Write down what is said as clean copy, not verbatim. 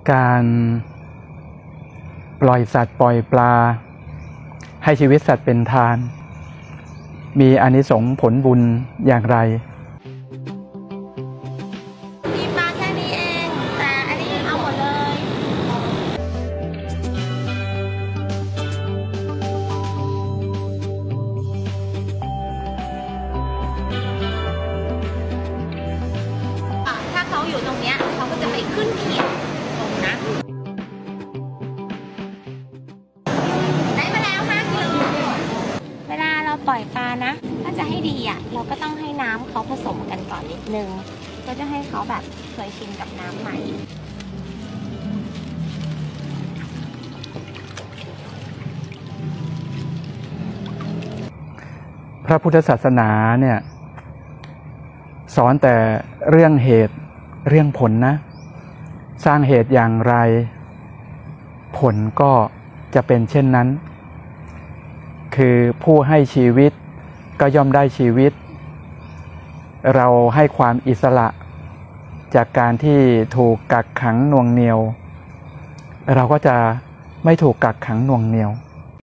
การปล่อยสัตว์ปล่อยปลาให้ชีวิตสัตว์เป็นทานมีอานิสงส์ผลบุญอย่างไรมีปลาแค่นี้เองแต่อันนี้เอาหมดเลยถ้าเขาอยู่ตรงเนี้ยเขาก็จะไปขึ้นเขียงตรงนะได้มาแล้ว5 กิโลเวลาเราปล่อยปลานะถ้าจะให้ดีอ่ะเราก็ต้องให้น้ำเขาผสมกันก่อนนิดนึงก็จะให้เขาแบบเคยชินกับน้ำใหม่พระพุทธศาสนาเนี่ยสอนแต่เรื่องเหตุเรื่องผลนะสร้างเหตุอย่างไรผลก็จะเป็นเช่นนั้นคือผู้ให้ชีวิตก็ย่อมได้ชีวิตเราให้ความอิสระจากการที่ถูกกักขังหน่วงเหนี่ยวเราก็จะไม่ถูกกักขังหน่วงเหนี่ยว